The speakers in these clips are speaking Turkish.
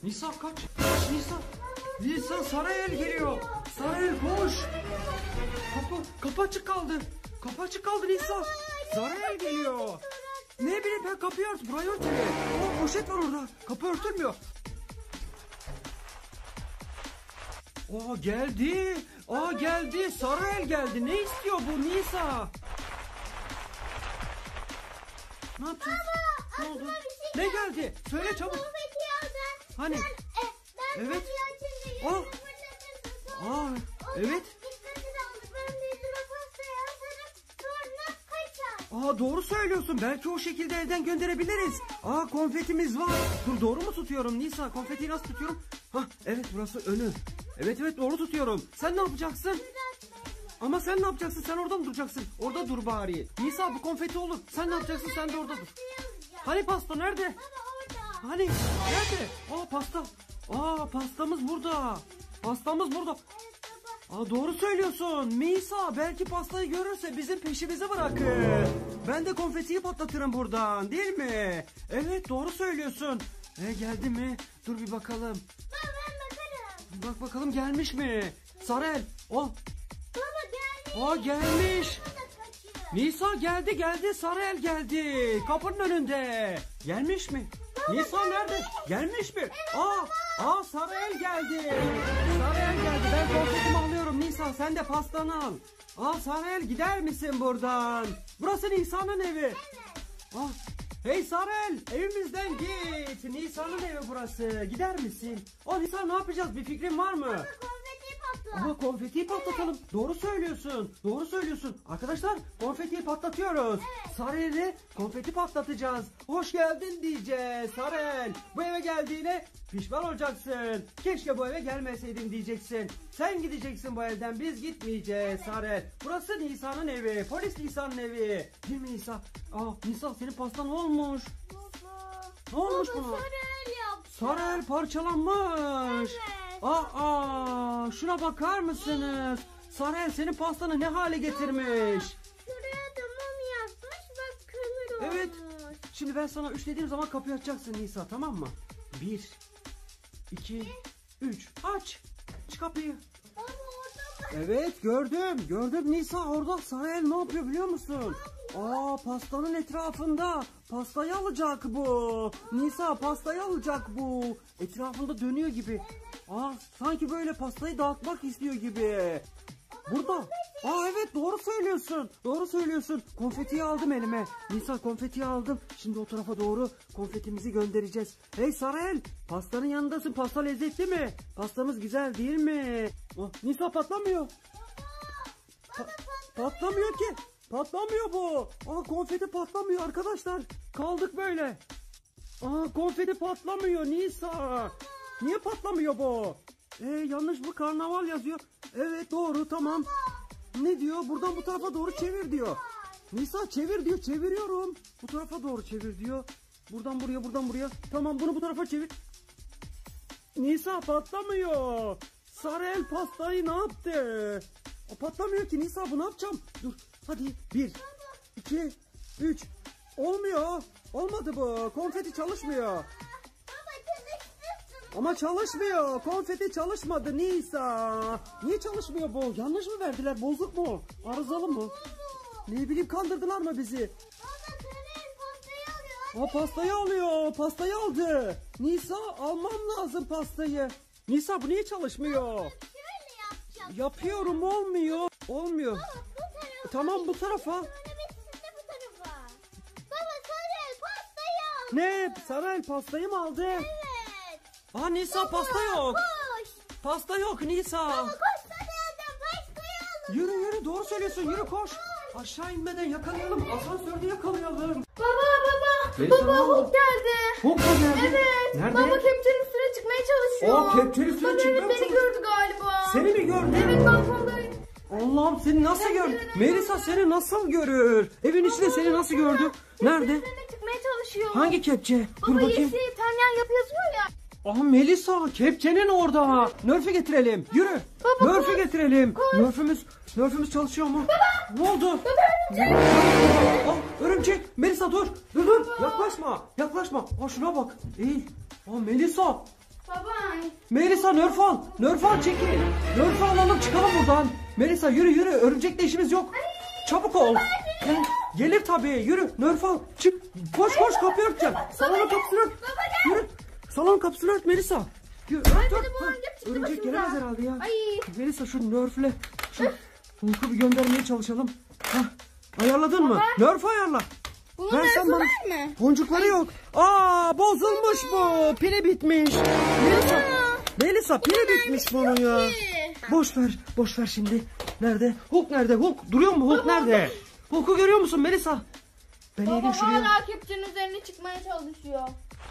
Nisa kaç. Kaç Nisa. Nisa Sarayel geliyor. Sarayel koş. Kapı açık kaldı. Kapı açık kaldı Nisa. Sarayel geliyor. Ne bileyim ben kapıyı ört. Burayı örtüyor. Oh, poşet var orada. Kapı örtülmüyor. Aa geldi. Aa geldi. Sarayel geldi. Ne istiyor bu Nisa? Ne yapacağız? Baba, Ne oldu? Şey Ne geldi? Söyle çabuk. Hani? Evet. Aa, evet. Aa doğru söylüyorsun. Belki o şekilde evden gönderebiliriz. Aa konfetimiz var. Dur doğru mu tutuyorum Nisa? Konfetiyi nasıl tutuyorum? Hah evet burası önü. Evet doğru tutuyorum. Sen ne yapacaksın? Ama sen ne yapacaksın? Sen orada mı duracaksın? Orada dur bari. Nisa bu konfeti olur. Sen ne yapacaksın? Sen de orada dur. Hani pasta nerede? Hani nerede? Aa pasta. Aa pastamız burada. Pastamız burada. Aa doğru söylüyorsun. Nisa belki pastayı görürse bizim peşimizi bırakır. Ben de konfetiyi patlatırım buradan, değil mi? Evet doğru söylüyorsun. Geldi mi? Dur bir bakalım. Ben bakarım. Bir bak bakalım gelmiş mi? Sarel. Oh. Baba gelmiş. Aa gelmiş. Nisa geldi. Sarel geldi. Kapının önünde. Gelmiş mi? Nisa nerede? Gelmiş mi? Aa Sarel geldi. Sarel geldi. Ben konfetimi alıyorum Nisa. Sen de pastanı al. Aa Sarel gider misin buradan? Burası Nisa'nın evi. Ah, hey Sarel evimizden git. Nisa'nın evi burası. Gider misin? Nisa ne yapacağız? Bir fikrin var mı? Ama konfetiyi patlatalım. Doğru söylüyorsun. Arkadaşlar konfetiyi patlatıyoruz. Evet. Sarel'e konfeti patlatacağız. Hoş geldin diyeceğiz Sarel. Bu eve geldiğine pişman olacaksın. Keşke bu eve gelmeseydin diyeceksin. Sen gideceksin bu evden, biz gitmeyeceğiz Sarel. Burası Nisa'nın evi. Polis Nisa'nın evi. Değil mi Nisa? Nisa senin pastan ne olmuş? Baba. Ne olmuş buna? Sarel yaptı. Sarel parçalanmış. Evet. Şuna bakar mısınız? Sarel senin pastanı ne hale getirmiş? Şuraya da mum yapmış, bak kömür olmuş. Evet. Şimdi ben sana 3 dediğim zaman kapıyı açacaksın Nisa, tamam mı? 1 2 3 aç. Aç kapıyı. Baba orada bak. Evet gördüm Nisa, orada Sarel ne yapıyor biliyor musun? Pastanın etrafında pastayı alacak bu. Nisa pastayı alacak bu. Etrafında dönüyor gibi. Sanki böyle pastayı dağıtmak istiyor gibi. Burada. Evet doğru söylüyorsun. Konfetiyi aldım elime. Nisa konfetiyi aldım. Şimdi o tarafa doğru konfetimizi göndereceğiz. Hey Sarel, pastanın yanındasın. Pasta lezzetli mi? Pastamız güzel değil mi? Nisa patlamıyor. Patlamıyor ki. Patlamıyor bu. Konfeti patlamıyor arkadaşlar. Kaldık böyle. Konfeti patlamıyor Nisa. Niye patlamıyor bu? Yanlış mı? Karnaval yazıyor. Evet doğru, tamam. Ne diyor? Buradan bu tarafa doğru çevir diyor. Nisa çevir diyor. Çeviriyorum. Bu tarafa doğru çevir diyor. Buradan buraya. Tamam, bunu bu tarafa çevir. Nisa patlamıyor. Sarel pastayı ne yaptı? Patlamıyor ki Nisa, bu ne yapacağım? Dur hadi 1 2 3. Olmuyor. Olmadı bu. Konfeti çalışmıyor. Ama çalışmıyor. Konfeti çalışmadı Nisa. Niye çalışmıyor bu? Yanlış mı verdiler? Bozuk mu? Arızalı mı? Ne bileyim, kandırdılar mı bizi? Pastayı alıyor. Pastayı aldı. Nisa almam lazım pastayı. Nisa bu niye çalışmıyor? Yapıyorum, olmuyor. Olmuyor. Tamam bu tarafa. Baba Sarel pastayı aldı. Ne? Sarel pastayı mı aldı? Evet. Nisa pasta yok. Koş. Pasta yok Nisa. Baba koş Sarel'den pastayı aldı. Yürü doğru söylüyorsun, yürü koş. Aşağı inmeden yakalayalım. Asansörde yakalayalım. Baba Hulk geldi. Hulk mu geldi? Evet. Nerede? Baba kepçenin üstüne çıkmaya çalışıyor. Kepçenin üstüne çıkmaya beni gördü galiba. Seni mi gördü? Evet, balkondayım. Allah'ım, seni nasıl gördü? Melisa seni nasıl görür? Evin içinde seni nasıl gördü? Nerede? Kepçenin çıkmaya çalışıyor. Hangi kepçe? Dur Baba bakayım. yeşil Tanyan yapı yazıyor ya. Melisa kepçenin orada. Nörfü getirelim. Yürü. Baba, Nörfü getirelim. koş. Nörfümüz çalışıyor mu? Ne oldu? Örümcek. Melisa dur. Dur. Yaklaşma. Şuna bak. Eğil. Melisa. Baba. Melisa Nerf al. Nerf al çekil. Nerf alalım çıkalım buradan. Melisa yürü. Örümcekle işimiz yok. Çabuk ol. Gelir tabii. Yürü. Nerf al. Çık. Koş kapıyı örteceğim. Salonun kapısını ört. Yürü. Salonun kapısını ört Melisa. Ört. Örümcek gelemez herhalde ya. Melisa şu Nerf'le şu Hulk'u bir göndermeye çalışalım. Ayarladın mı? Nerf ayarla. Bunun nerf'i var mı? Boncukları yok. Bozulmuş bu. Pili bitmiş. Melisa pili bitmiş bunun ya. Boş ver şimdi. Nerede? Hulk nerede? Hulk duruyor mu? Hulk nerede? Hulk'u görüyor musun Melisa? Ben eğilim şuraya. Hala kepçenin üzerine çıkmaya çalışıyor.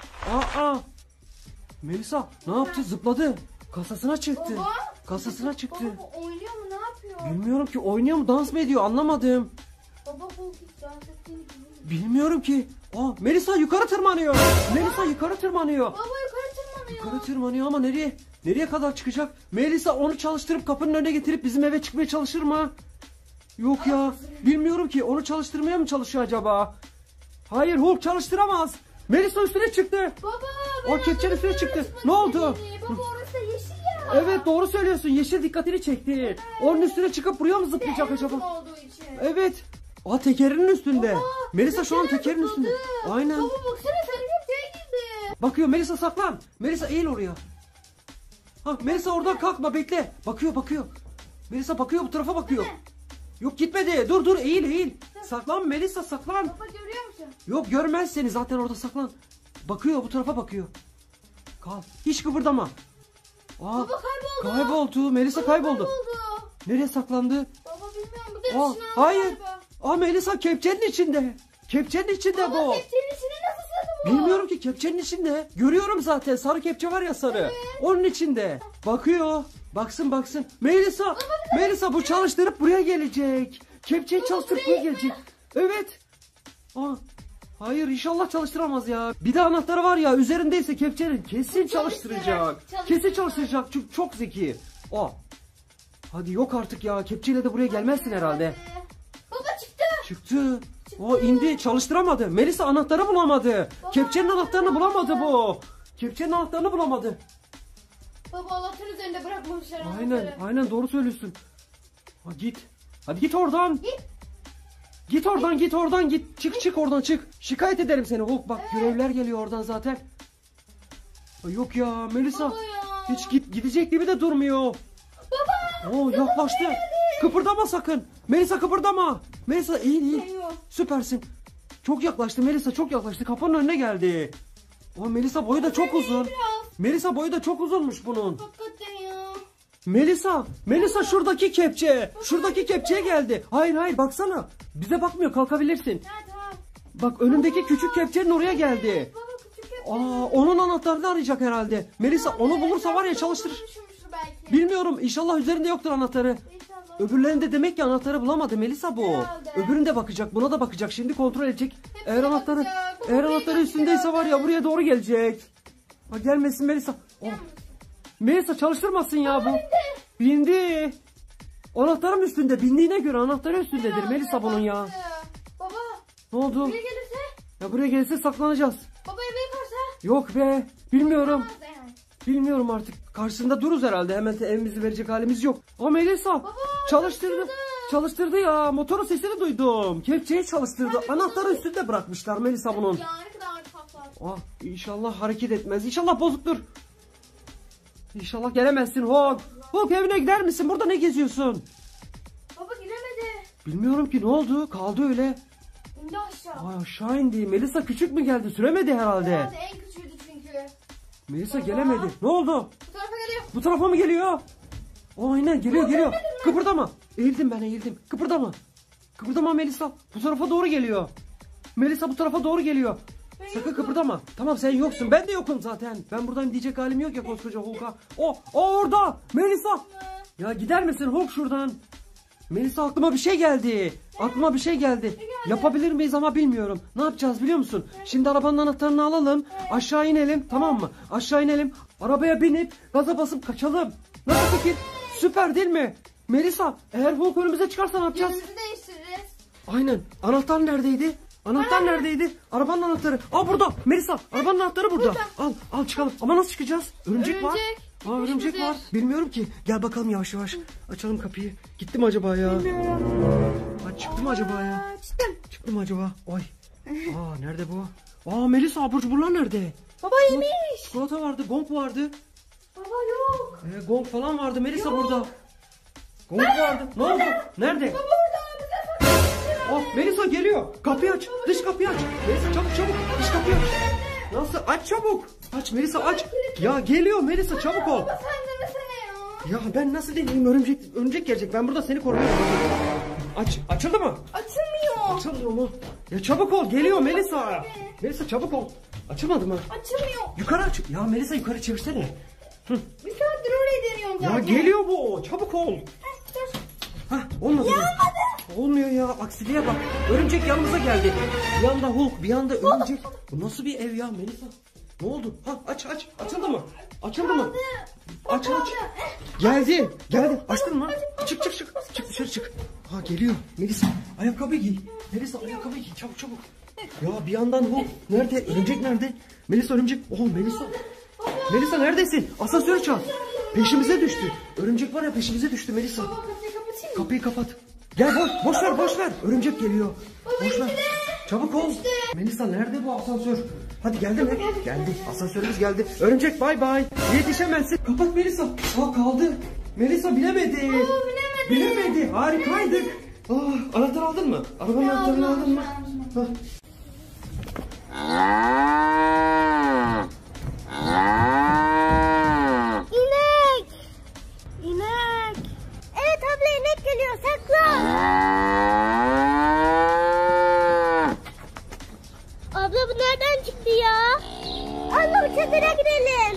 Melisa ne yaptı? Zıpladı. Kasasına çıktı. Baba. Kasasına çıktı. Baba oynuyor mu? Ne yapıyor? Bilmiyorum ki oynuyor mu? Dans mı ediyor? Anlamadım. Baba Hulk hiç dans ettiğini bilmiyorum. Bilmiyorum ki. Melisa yukarı tırmanıyor. Melisa yukarı tırmanıyor. Baba yukarı tırmanıyor. Yukarı tırmanıyor ama nereye? Nereye kadar çıkacak? Melisa onu çalıştırıp kapının önüne getirip bizim eve çıkmaya çalışır mı? Yok ya. Bilmiyorum ki. Onu çalıştırmaya mı çalışıyor acaba? Hayır Hulk çalıştıramaz. Melisa üstüne çıktı. Baba. O kepçenin üstüne çıktı. Ne oldu? Baba orası da yeşil ya. Evet doğru söylüyorsun. Yeşil dikkatini çekti. Onun üstüne çıkıp buraya mı zıplayacak acaba? Olduğu için. Evet. Tekerinin üstünde. Baba, Melisa şu an tekerin üstünde. Aynen. Baba baksana sarı kepçeye girdi. Bakıyor Melisa saklan. Melisa eğil oraya. Melisa oradan kalkma bekle. Bakıyor. Melisa bakıyor bu tarafa bakıyor. Yok gitmedi. Dur eğil. Saklan Melisa saklan. Baba görüyor musun? Yok görmez seni zaten orada saklan. Bakıyor bu tarafa bakıyor. Kal. Hiç kıpırdama. Baba kayboldu. Kayboldu. Melisa kayboldu. Nereye saklandı? Baba bilmiyorum bu da dışına aldı Hayır. galiba. Melisa kepçenin içinde. Kepçenin içinde Baba bu. kepçenin içine nasıl sığdı bu? Bilmiyorum ki kepçenin içinde. Görüyorum zaten sarı kepçe var ya sarı. Evet. Onun içinde. Bakıyor. Baksın. Melisa bu çalıştırıp buraya gelecek. Kepçeyi çalıştırıp buraya gelecek. Evet. Hayır inşallah çalıştıramaz ya. Bir de anahtarı var ya üzerindeyse kepçenin kesin çalıştıracak. Kesin çalıştıracak çünkü çok zeki. Hadi yok artık ya kepçeyle de buraya gelmezsin herhalde. Baba çıktı. Çıktı. İndi çalıştıramadı. Melisa anahtarı bulamadı. Kepçenin anahtarını bulamadı bu. Kepçenin anahtarını bulamadı. Baba anahtarın üzerinde bırakmamışlar anahtarı. Aynen doğru söylüyorsun. Git. Hadi git oradan. Git oradan git. Çık oradan çık. Şikayet ederim seni Hulk. Bak görevler geliyor oradan zaten. Yok ya Melisa. Baba ya. Hiç gidecek gibi de durmuyor. Baba. Yaklaştı. Kıpırdama sakın. Melisa kıpırdama. Melisa eğil. Geliyor. Süpersin. Çok yaklaştı Melisa çok yaklaştı. Kapının önüne geldi. Melisa boyu da çok uzun. Melisa boyu da çok uzunmuş bunun. Hakikaten ya. Melisa şuradaki kepçe. Şuradaki kepçeye geldi. Hayır baksana. Bize bakmıyor kalkabilirsin. Tamam. Bak önündeki küçük kepçenin oraya geldi. Baba küçük kepçe. Onun anahtarını arayacak herhalde. Melisa onu bulursa var ya çalıştırır. Belki. Bilmiyorum inşallah üzerinde yoktur anahtarı. İnşallah. Öbürlerinde demek ki anahtarı bulamadı Melisa bu. Herhalde. Öbüründe bakacak buna da bakacak şimdi kontrol edecek. Eğer bakacak. anahtarı üstündeyse var ya buraya doğru gelecek. Gelmesin Melisa. Melisa çalıştırmasın ya bu. Bindi. Anahtarım üstünde bindiğine göre anahtarı üstündedir Melisa bunun ya. Baba. Ne oldu? Buraya gelirse. Ya buraya gelirse saklanacağız. Baba eve yıkarsa. Yok be bilmiyorum. Yani. Bilmiyorum artık. Karşısında dururuz herhalde. Hemen evimizi verecek halimiz yok. Melisa çalıştırdı. Çalıştırdı ya. Motorun sesini duydum. Kepçeyi çalıştırdı. Anahtarı üstünde bırakmışlar Melisa bunun. Ya ne kadar tatlı. İnşallah hareket etmez. İnşallah bozuktur. İnşallah gelemezsin Hulk. Hulk evine gider misin? Burada ne geziyorsun? Baba giremedi. Bilmiyorum ki ne oldu? Kaldı öyle. İndi aşağı. Aşağı indi. Melisa küçük mü geldi? Süremedi herhalde. Herhalde en küçüğüydü çünkü. Melisa gelemedi. Ne oldu? Bu tarafa geliyor. Bu tarafa mı geliyor? Aynen geliyor. Kıpırdama. Eğildim. Kıpırdama Melisa. Bu tarafa doğru geliyor. Melisa bu tarafa doğru geliyor. Sakın kıpırdama. Tamam sen yoksun. Ben de yokum zaten. Ben buradan diyecek halim yok ya koskoca Hulk'a. Orada. Melisa. Ya gider misin Hulk şuradan? Melisa aklıma bir şey geldi. Yapabilir miyiz ama bilmiyorum. Ne yapacağız biliyor musun? Şimdi arabanın anahtarını alalım. Aşağı inelim tamam mı? Arabaya binip gaza basıp kaçalım. Nasıl fikir? Süper değil mi? Melisa eğer Hulk önümüze çıkarsa ne yapacağız? Yönümüzü değiştiririz. Aynen. Anahtar neredeydi? Anahtar neredeydi? Arabanın anahtarı. Aa burada. Melisa arabanın anahtarı burada. Al çıkalım. Ama nasıl çıkacağız? Örümcek var. Örümcek var. Bilmiyorum ki. Gel bakalım yavaş yavaş. Açalım kapıyı. Gitti mi acaba ya? Çıktı mı acaba ya? Çıktı mı acaba? Oy. Nerede bu? Melisa abur cuburlar nerede? Baba yemiş. Çikolata vardı, gong vardı. Baba yok. Gong falan vardı Melisa burada. Gong vardı. Ne oldu? Nerede? Baba orada. Melisa geliyor. Kapıyı aç. Dış kapıyı aç. Melisa çabuk. Dış kapıyı aç. Nasıl? Aç çabuk. Aç Melisa aç. Ya geliyor Melisa çabuk ol. Baba sen demesene ya. Ya ben nasıl deneyeyim? Örümcek gelecek. Ben burada seni koruyorum. Açıldı mı? Açılmıyor. Açılmıyor mu? Ya çabuk ol. Geliyor Melisa. Melisa çabuk ol. Açılmadı mı? Açılmıyor. Yukarı aç. Ya Melisa yukarı çevirsene. Bir saattir orayı deniyorum zaten. Ya geliyor bu. Çabuk ol. Dur. Olmadı mı? Olmuyor ya. Aksiliğe bak. Örümcek yanımıza geldi. Bir anda Hulk, bir anda örümcek. Bu nasıl bir ev ya Melisa? Ne oldu? Aç. Açıldı mı? Açıldı mı? Aç. Geldi. Açtın mı? Çık. Çık dışarı çık. Geliyor. Melisa ayakkabı giy. Melisa ayakkabı giy. Çabuk. Ya bir yandan Hulk. Nerede? Örümcek nerede? Melisa örümcek. Melisa. Melisa neredesin? Asansörü çağır. Peşimize düştü. Örümcek var ya peşimize düştü Melisa. Kapıyı kapat. Gel boş ver. Örümcek geliyor. Boş ver. Çabuk ol. Melisa nerede bu asansör? Hadi geldi mi? Geldi. Asansörümüz geldi. Örümcek bay bay. Yetişemezsin. Kapat Melisa. Kaldı. Melisa bilemedi. Bilemedi. Harikaydık. Anahtar aldın mı? Arabanın anahtarını aldın mı? İnek. Evet abla inek geliyor saklan. Abla bu nereden çıktı ya? Abla bu çadıra girelim.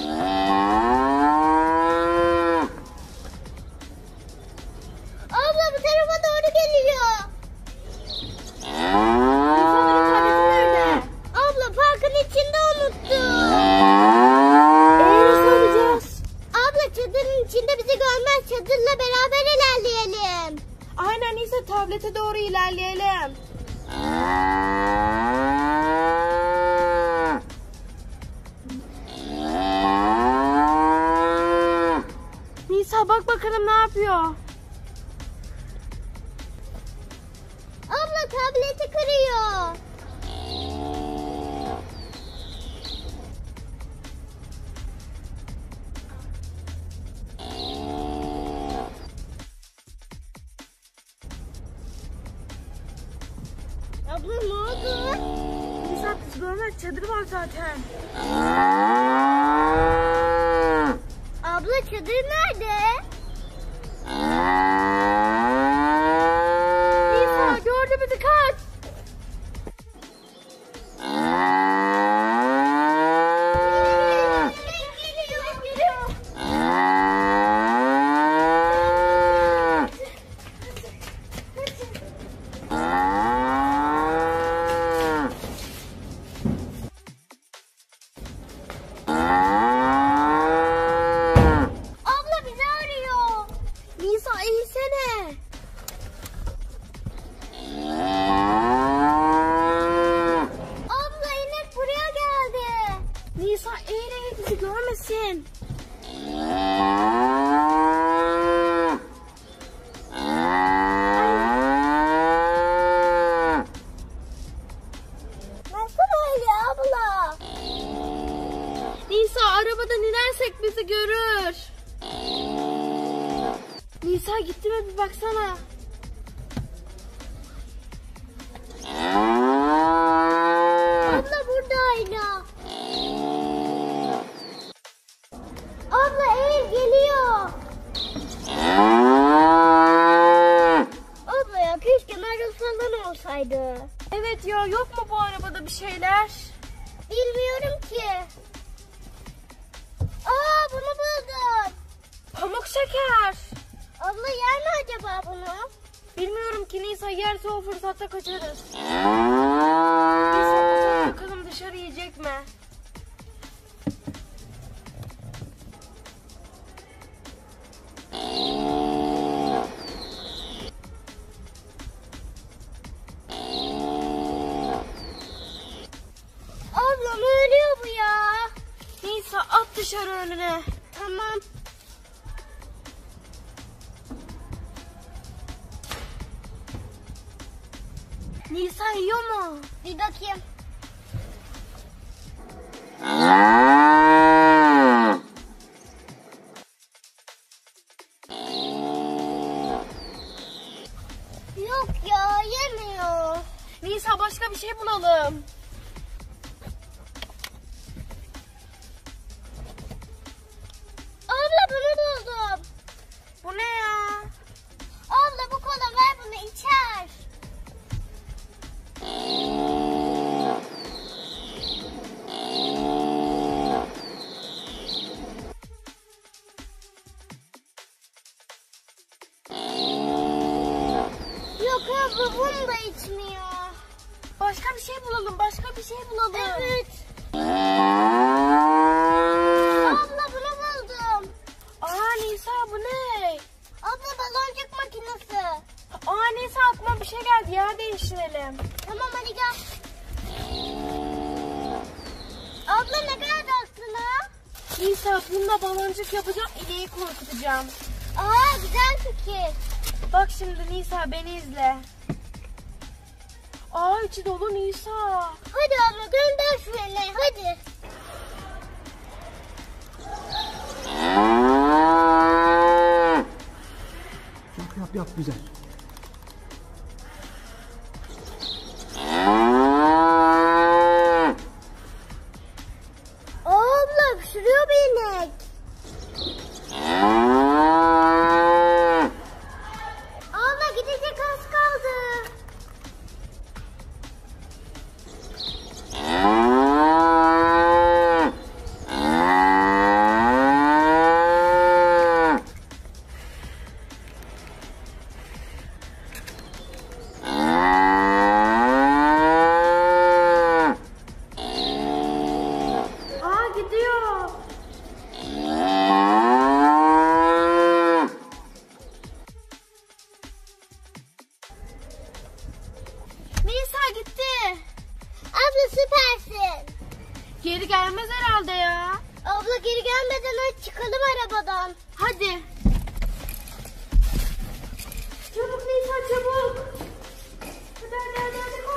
Abla bu tarafa doğru geliyor. İnsanların tableti nerede? Abla parkın içinde unuttum. Nasıl yapacağız? Abla çadırın içinde bizi görmez. Çadırla beraber ilerleyelim. Aynen Nisa tablete doğru ilerleyelim. Nisa bak bakalım ne yapıyor. Abla tableti kırıyor. Abla ne oldu? Nisa kız görmez çadır var zaten. Abla çadır nerede? Nisa gördü bizi kaç. Geliyor. Abla bizi arıyor. Nisa eğilsene. Abla inek buraya geldi. Nisa eğil bizi görmesin. Nasıl öyle abla? Nisa arabadan inersek bizi görür. Nisa gitti mi bir baksana. Abla buradaydı. Abla eğil geliyor. Abla ya keşke Meryem falan olsaydı. Evet ya yok mu bu arabada bir şeyler? Bilmiyorum ki. Bunu buldum. Pamuk şeker. Abla yer mi acaba bunu? Bilmiyorum ki Nisa yerse o fırsatta kaçarız. Nisa bakalım dışarı yiyecek mi? dışarı önüne. Tamam. Nisa yiyor mu? Bir bakayım. Yok ya, yemiyor. Nisa başka bir şey bulalım. Abla bunu buldum. Bu ne ya? Abla bu kola, ver bunu içer. Yok abla bunu da içmiyor. Başka bir şey bulalım. Başka bir şey bulalım. Evet. Abla bunu buldum. Aa Nisa bu ne? Abla baloncuk makinesi. Aa Nisa aklıma bir şey geldi. Yer değiştirelim. Tamam hadi gel. Abla ne geldi aklına? Nisa bununla baloncuk yapacağım. İneği korkutacağım. Aa güzel fikir. Bak şimdi Nisa beni izle. Aa içi dolu Nisa. Hadi abla gönder şu ineği hadi. Yap güzel. Abla öpüşürüyor bir inek. Abla gidecek az kaldı. Aa gidiyor. Nisa gitti. Abla süpersin. Geri gelmez herhalde ya. Abla geri gelmeden hadi çıkalım arabadan. Hadi. Çabuk Nisa çabuk. Hadi.